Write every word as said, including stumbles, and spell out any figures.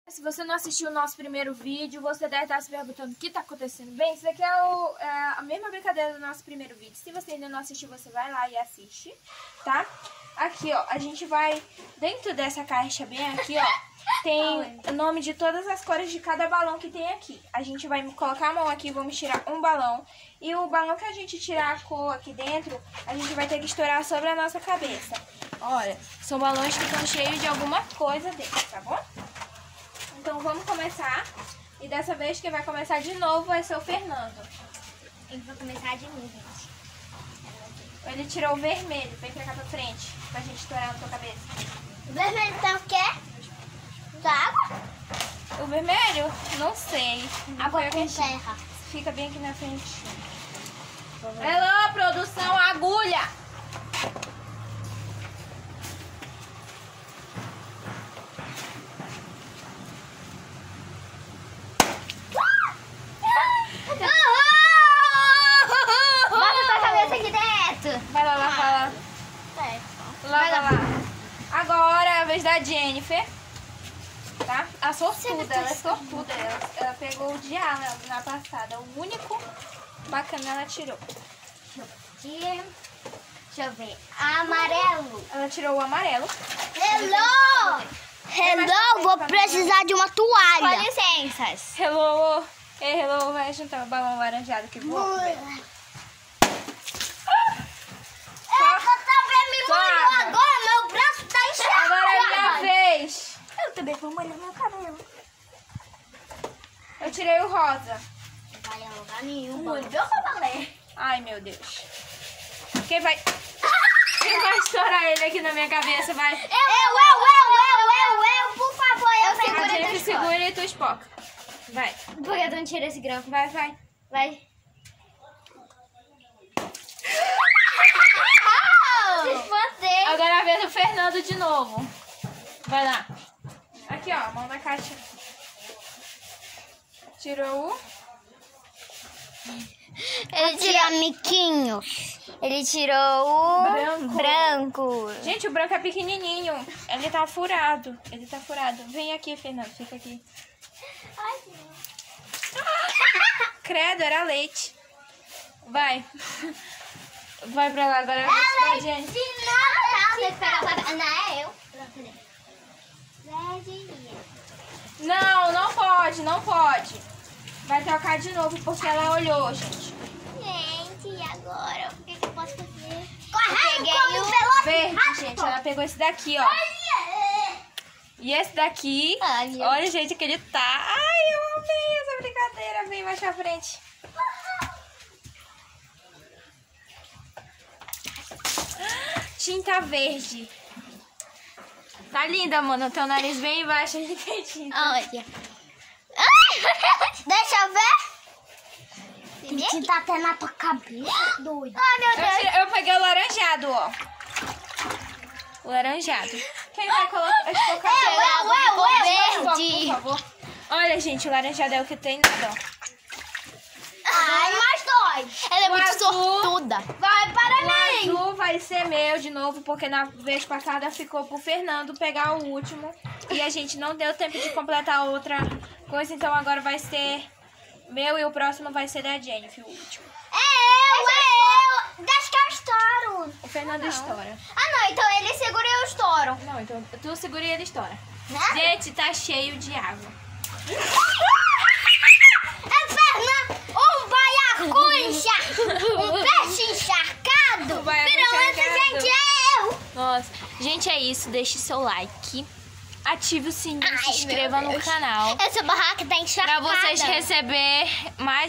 Se você não assistiu o nosso primeiro vídeo, você deve estar se perguntando o que está acontecendo. Bem, isso daqui é, o, é a mesma brincadeira do nosso primeiro vídeo. Se você ainda não assistiu, você vai lá e assiste, tá? Aqui, ó, a gente vai... Dentro dessa caixa bem aqui, ó, tem o nome de todas as cores de cada balão que tem aqui. A gente vai colocar a mão aqui e vamos tirar um balão. E o balão que a gente tirar a cor aqui dentro, a gente vai ter que estourar sobre a nossa cabeça. Olha, são balões que estão cheios de alguma coisa dentro, tá bom? Então vamos começar. E dessa vez quem vai começar de novo vai ser o Fernando. Eu vou começar de novo, gente. Ele tirou o vermelho. Vem pra cá pra frente, pra gente estourar na tua cabeça. O vermelho tá o quê? Da água? O vermelho? Não sei. Água Foi com aqui. terra. Fica bem aqui na frente. Hello, produção, agulha! Bota tua cabeça aqui dentro. Vai lá, lá, vai lá. Lá, vai lá. Agora é a vez da Jennifer. Tá? A sortuda, ela é sortuda. Ela, ela pegou o de A na, na passada. O único bacana ela tirou. Deixa eu ver. Amarelo. Ela tirou o amarelo. Hello! Hello, vou precisar de uma toalha. Com licenças. Hello! Ei, hello, vai juntar o balão laranjado que voa. Ela também me molhou agora, meu braço tá inchado. Agora é minha vez. Eu também vou molhar meu cabelo. Eu tirei o rosa. Não vai a lugar nenhum. Molhou pra valer. Ai, meu Deus. Quem vai... Quem vai estourar ele aqui na minha cabeça, vai... Eu, eu, eu, eu, eu, eu, eu, por favor, eu seguro A e tu gente escolhe. segura e tu espoca. Vai. Por que tu não tira esse grampo? Vai, vai. Vai. Você. Agora é a vez do Fernando de novo. Vai lá. Aqui, ó, mão na caixa. Tirou o... Ele tirou miquinhos. Ele tirou o Branco. branco. Gente, o branco é pequenininho. Ele tá furado. Ele tá furado. Vem aqui, Fernando. Fica aqui. Ai, Credo, era leite. Vai. Vai pra lá. Agora é a vez da gente. Não é eu. Não, não pode, não pode. Vai trocar de novo porque ela olhou, gente. Gente, e agora? O que, que eu posso fazer? Eu peguei o verde, gente. Ela pegou esse daqui, ó. E esse daqui, Ai, meu olha o jeito que ele tá. Ai, eu amei essa brincadeira. Vem mais pra frente. Tinta verde. Tá linda, mano. Teu nariz bem embaixo. Ele tem tinta. Olha. Deixa eu ver. Tem tinta até na tua cabeça, doido. Ai, meu Eu, Deus. tirei- eu peguei o laranjado, ó. O laranjado. Quem vai colocar? Eu, eu, eu, eu, Verde. Por favor. Olha, gente, o laranjado é o que tem nada, ó. Ai, mais dois. Ela é O muito azul. sortuda. Vai para O azul vai ser meu de novo, porque na vez passada ficou pro Fernando pegar o último. E a gente não deu tempo de completar outra coisa, então agora vai ser meu e o próximo vai ser da Jennifer, o último. É eu, é eu. Deixa que eu estouro. O Fernando estoura. Ah, não. Então ele segura e eu estouro. Não, então tu segura e ele estoura. Né? Gente, tá cheio de água. É Fernando, um baiacuncha, um peixe encharcado. Um baiacu Virou esse, encharcado. gente, é eu. Nossa. Gente, é isso. Deixe seu like. Ative o sininho, Ai, se inscreva meu no Deus. canal. Essa barraca tá Pra encharcada. vocês receberem mais